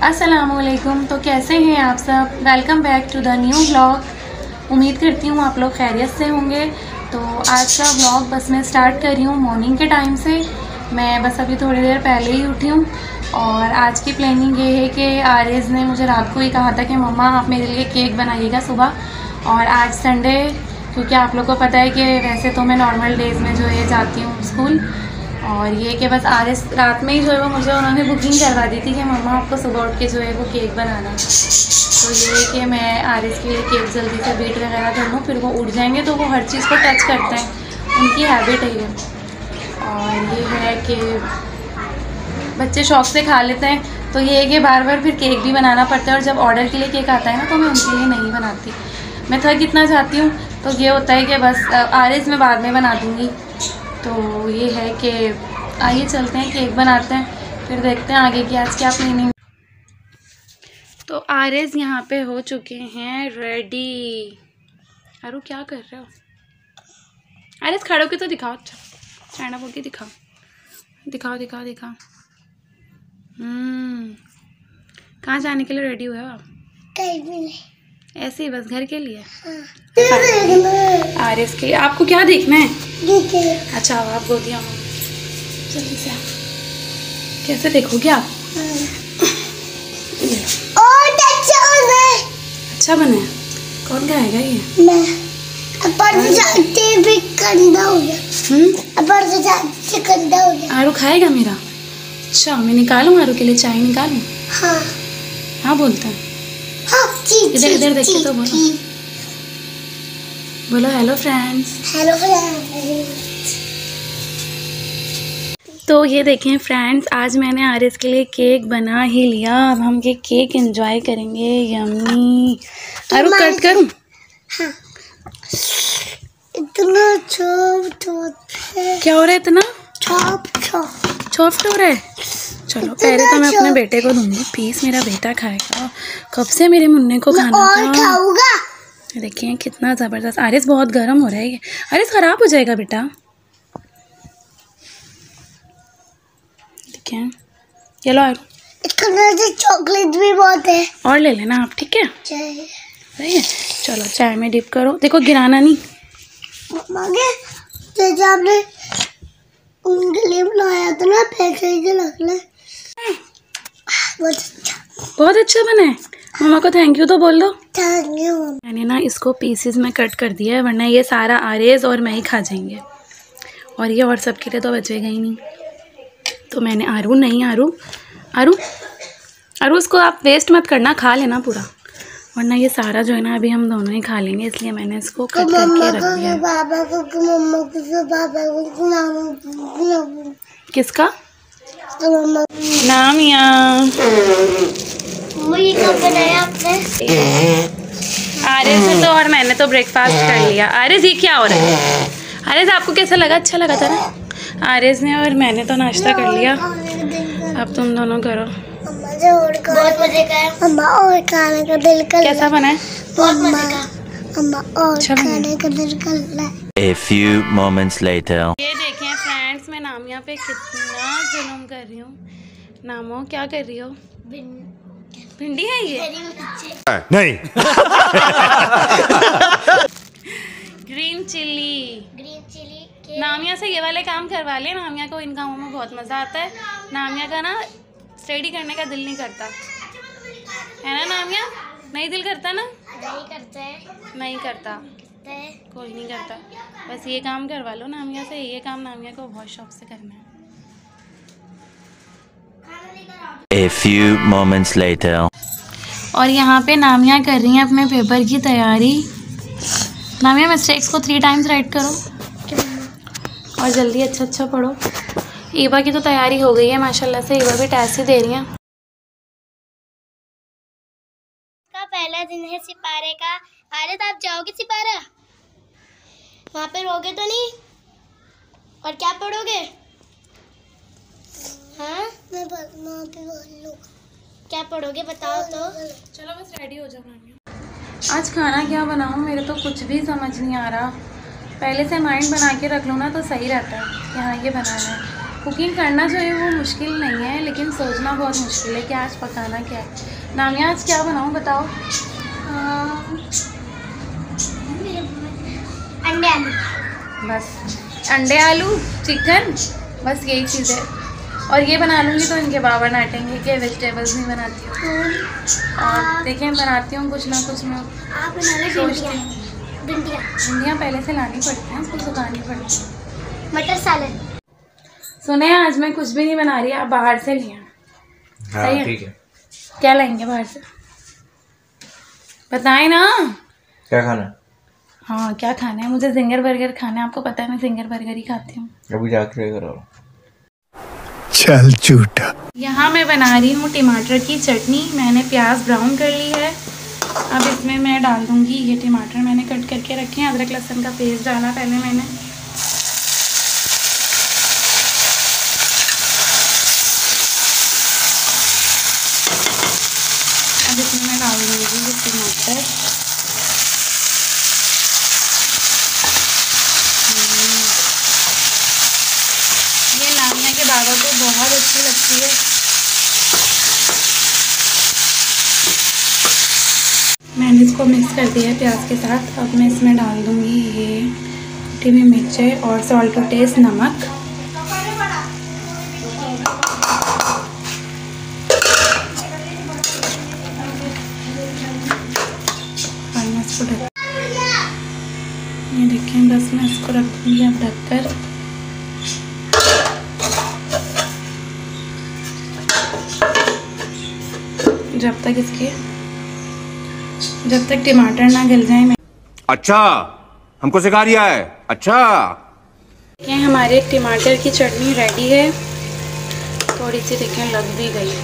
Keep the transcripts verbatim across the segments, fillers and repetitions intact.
अस्सलामुअलैकुम। तो कैसे हैं आप सब? Welcome back to the new vlog. उम्मीद करती हूँ आप लोग खैरियत से होंगे। तो आज का व्लॉग बस मैं स्टार्ट कर रही हूँ मॉर्निंग के टाइम से। मैं बस अभी थोड़ी देर पहले ही उठी हूँ और आज की प्लानिंग ये है कि आरिज़ ने मुझे रात को ही कहा था कि मम्मा आप मेरे लिए केक बनाइएगा सुबह। और आज संडे, क्योंकि आप लोग को पता है कि वैसे तो मैं नॉर्मल डेज़ में जो है जाती हूँ स्कूल, और ये कि बस आरिस रात में ही जो है वो मुझे उन्होंने बुकिंग करवा दी थी कि मम्मा आपको सुबह उठ के जो है वो केक बनाना है। तो ये है कि मैं आरिस के लिए केक जल्दी से बीट वगैरह कर लूँ, फिर वो उठ जाएंगे तो वो हर चीज़ को टच करते हैं, उनकी हैबिट है ये। और ये है कि बच्चे शौक़ से खा लेते हैं, तो ये है कि बार बार फिर केक भी बनाना पड़ता है। और जब ऑर्डर के लिए केक आता है ना तो मैं उनके लिए नहीं बनाती, मैं थक इतना जाती हूँ। तो ये होता है कि बस आरिस मैं बाद में बना दूँगी। तो ये है कि आइए चलते हैं केक बनाते हैं, फिर देखते हैं आगे की आज क्या प्लानिंग। तो आरिस यहाँ पे हो चुके हैं रेडी। अरु क्या कर रहे हो? आरिस खड़े होके तो दिखाओ, अच्छा चाइना बोल के दिखाओ दिखाओ दिखाओ दिखाओ। हम्म कहाँ जाने के लिए रेडी हुए हो आप? कहीं भी नहीं, ऐसे ही बस घर के लिए। हाँ। आरिस के आपको क्या देखना है? देखिए। अच्छा आप गोदिया में जल्दी से कैसे देखोगे आप? और अच्छा बना है। अच्छा बना है? कौन खाएगा ये? मैं। अब जाते भी गंदा हो गया। हम्म अब जाते गंदा हो गया। आरू खाएगा मेरा? अच्छा मैं निकालूं आरू के लिए, चाय निकालूं? हाँ हाँ बोलता है। हाँ इधर इधर देख के तो बोलो, बोलो हेलो फ्रेंड्स। Hello friends. तो ये देखें फ्रेंड्स, आज मैंने आरिस के लिए केक बना ही लिया। अब हम ये केक एंजॉय करेंगे। यम्मी। आरू कट करूं? हाँ। इतना सॉफ्ट होता है। क्या हो रहा है? इतना सॉफ्ट सॉफ्ट सॉफ्ट हो रहा है। चलो पहले तो मैं अपने बेटे को दूंगी पीस, मेरा बेटा खाएगा। कब से मेरे मुन्ने को खाना और था। खाऊंगा। देखिए कितना ज़बरदस्त। आरिस बहुत गर्म हो रहा है ये। आरिस ख़राब हो जाएगा बेटा। देखिए ये लो आरू, इसके अंदर से चॉकलेट भी बहुत है। और ले लेना आप, ठीक है? चाहिए। सही है। चलो चाय में डिप करो, देखो गिराना नहीं। मम्मा जैसे आपने उनके लिए बनाया था ना, पैसे के लग ले। बहुत अच्छा, बहुत अच्छा बना है। मम्मा को थैंक यू तो बोल दो। Thank you. मैंने ना इसको पीसेस में कट कर दिया है, वरना ये सारा आरिस और मैं ही खा जाएंगे, और ये और सबके लिए तो बचेगा ही नहीं। तो मैंने आरू नहीं आरू आरू आरू उसको आप वेस्ट मत करना, खा लेना पूरा, वरना ये सारा जो है ना अभी हम दोनों ही खा लेंगे, इसलिए मैंने इसको कट करके रख दिया। पापा को, मम्मा को, पापा को, नाम किसका मम्मा नाम? यहाँ ये कब बनाया आपने? आरिस ने तो और मैंने तो ब्रेकफास्ट कर लिया। आरिस ये क्या हो रहा है? आरिस आपको कैसा लगा? अच्छा लगा था ना? आरिस ने और मैंने तो नाश्ता कर लिया, अब तुम दोनों करो। बहुत मजे का है। अम्मा और खाने का दिल कर। कैसा बना है? बहुत मजे का। अम्मा और खाने का दिल कर रहा है। A few moments later. ये देखें फ्रेंड्स, मैं नामिया पे कितना जुल्म कर रही हूँ। नामो क्या कर रही हो? भिंडी है ये? नहीं। Green chilli. Green chilli. Namiya से ये वाले काम करवा ले, नामिया को इन कामों में बहुत मज़ा आता है। नामिया का ना स्टडी करने का दिल नहीं करता है ना नामिया? नहीं दिल करता ना? नहीं करता है। नहीं करता, करता है। कोई नहीं करता। बस ये काम करवा लो नामिया से, ये काम नामिया को बहुत शौक से करना है। A few moments later. और यहाँ पे नामिया कर रही हैं अपने पेपर की तैयारी। नामिया मिस्टेक्स को थ्री टाइम्स राइट करो और जल्दी अच्छा अच्छा पढ़ो। ईवा की तो तैयारी हो गई है माशाल्लाह से, ईवा भी टेस्ट ही दे रही हैं। का पहला दिन है सिपारे का। अरे तो आप जाओगे सिपारा? वहाँ पे रहोगे तो नहीं? और क्या पढ़ोगे? हाँ मैं वहाँ पे क्या पढ़ोगे बताओ तो। चलो बस रेडी हो जाओ नामिया। आज खाना क्या बनाऊँ, मेरे तो कुछ भी समझ नहीं आ रहा। पहले से माइंड बना के रख लो ना तो सही रहता है कि हाँ ये बनाना है। कुकिंग करना जो है वो मुश्किल नहीं है, लेकिन सोचना बहुत मुश्किल है कि आज पकाना क्या है। नामिया आज क्या बनाऊँ बताओ? अंडे आलू। बस अंडे आलू चिकन, बस यही चीज़ है। और ये बना लूँगी तो इनके बाबा डांटेंगे कि वेजिटेबल्स नहीं बनाती हूँ। और देखें बनाती हूँ कुछ ना कुछ मैं। आप बना लो सोचती हूँ भिंडियाँ। भिंडियाँ पहले से लानी पड़ती हैं, उसको सुखानी पड़ती है। मटर सालन। सुने आज मैं कुछ भी नहीं बना रही, आप बाहर से लिया। हाँ, सही है? ठीक है। क्या लाएंगे बाहर से बताएं ना। क्या खाना है? हाँ क्या खाना है? मुझे जिंगर बर्गर खाना है। आपको पता है मैं जिंगर बर्गर ही खाती हूँ। अभी जाके करो। चल झूठा। यहाँ मैं बना रही हूँ टमाटर की चटनी। मैंने प्याज ब्राउन कर ली है। अब इसमें मैं डाल दूँगी ये टमाटर मैंने कट करके रखे हैं। अदरक लहसुन का पेस्ट डाला पहले मैंने। अब इसमें मैं डाल दूँगी ये टमाटर। ये नामिया के बाबा को बहुत अच्छी लगती है। मैंने इसको मिक्स कर दिया है प्याज के साथ। अब मैं इसमें डाल दूँगी ये कटी हुई मिर्चें और सॉल्ट टू टेस्ट नमक। और मैं इसको ढक ये देखें, बस मैं इसको रख दूँगी अब ढककर। जब तक इसके जब तक टमाटर ना गल जाए। मैं अच्छा हमको सिखा रिया है। अच्छा ये हमारे टमाटर की चटनी रेडी है। थोड़ी सी देखें लग भी गई,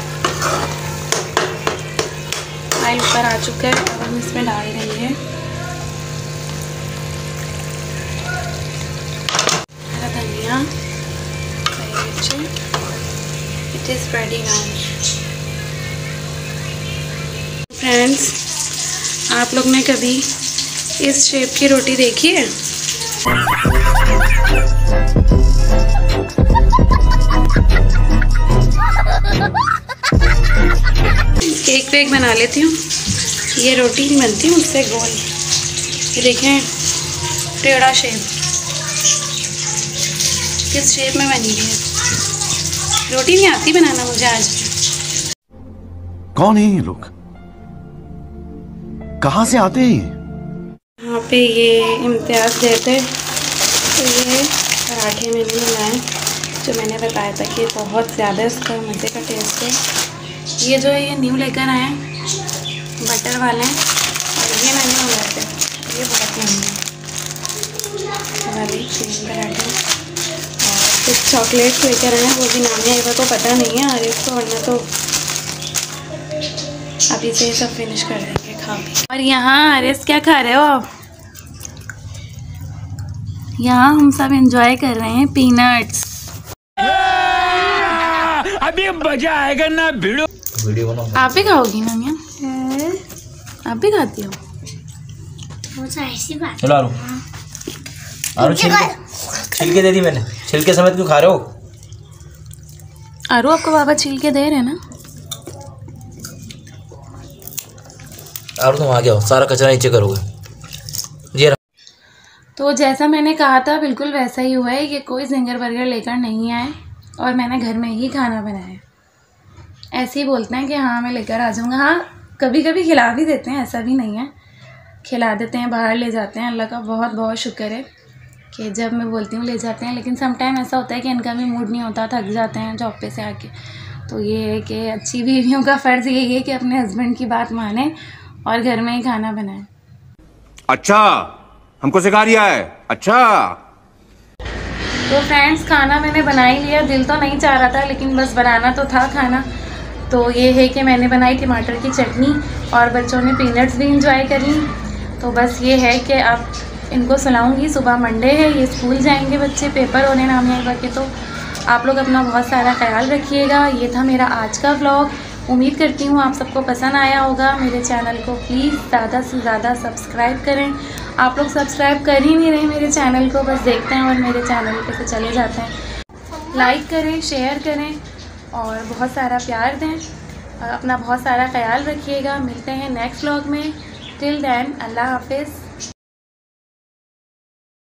ऑयल ऊपर आ चुका है। अब हम इसमें डाल देंगे हरा धनिया, हरी मिर्ची। It is ready now. Friends आप लोग ने कभी इस शेप की रोटी देखी है? केक वेक बना लेती हूँ, ये रोटी नहीं बनती मुझसे गोल। ये देखें टेढ़ा शेप, किस शेप में बनी है। रोटी नहीं आती बनाना मुझे आज। कौन है ये लोग, कहाँ से आते हैं? यहाँ पे ये इम्तियाज़ देते तो ये पराठे मैंने बनाए, जो मैंने बताया था कि बहुत ज़्यादा इसका मज़े का टेस्ट है। ये जो है ये न्यू लेकर आए हैं, बटर वाले हैं। और ये मैंने मंगाए थे, ये बहुत महंगे वाले तीन पराठे। और कुछ चॉकलेट्स लेकर आए हैं, वो भी नाम है तो पता नहीं है अरे इसको, वरना तो अभी से सब फिनिश कर देंगे खा पी। और यहाँ अरेस क्या खा रहे हो आप? यहाँ हम सब एंजॉय कर रहे हैं पीनट्स। अभी मजा आएगा ना। वीडियो वीडियो बनाओ। आप भी खाओगी ना मियाँ? आप भी खाती हो? वो तो ऐसी बात। चलो आरू आरू छिलके छिलके दे दी मैंने। छिलके समेत क्यों खा रहे हो? आरू आपको बाबा छील के दे रहे हैं ना? आरू तुम आ गया हो, सारा कचरा नीचे करोगे। ये तो जैसा मैंने कहा था बिल्कुल वैसा ही हुआ है। ये कोई जिंगर बर्गर लेकर नहीं आए और मैंने घर में ही खाना बनाया। ऐसे ही बोलते हैं कि हाँ मैं लेकर आ जाऊँगा। हाँ कभी कभी खिला भी देते हैं, ऐसा भी नहीं है, खिला देते हैं, बाहर ले जाते हैं। अल्लाह का बहुत बहुत शुक्र है कि जब मैं बोलती हूँ ले जाते हैं। लेकिन सम टाइम ऐसा होता है कि इनका भी मूड नहीं होता, थक जाते हैं जॉब पे से आके। तो ये है कि अच्छी बीवियों का फ़र्ज़ यही है कि अपने हस्बैंड की बात माने और घर में ही खाना बनाए। अच्छा हमको सिखा रिया है। अच्छा तो फ्रेंड्स खाना मैंने बना ही लिया। दिल तो नहीं चाह रहा था लेकिन बस बनाना तो था खाना। तो ये है कि मैंने बनाई टमाटर की चटनी और बच्चों ने पीनट्स भी इंजॉय करी। तो बस ये है कि अब इनको सुलाऊंगी। सुबह मंडे है, ये स्कूल जाएंगे बच्चे, पेपर होने नामिया के। तो आप लोग अपना बहुत सारा ख्याल रखिएगा। ये था मेरा आज का व्लॉग। उम्मीद करती हूँ आप सबको पसंद आया होगा। मेरे चैनल को प्लीज़ ज़्यादा से ज़्यादा सब्सक्राइब करें। आप लोग सब्सक्राइब कर ही नहीं रहे मेरे चैनल को, बस देखते हैं और मेरे चैनल पे से चले जाते हैं। लाइक करें, शेयर करें और बहुत सारा प्यार दें। अपना बहुत सारा ख्याल रखिएगा। मिलते हैं नेक्स्ट व्लॉग में। टिल देन अल्लाह हाफिज़।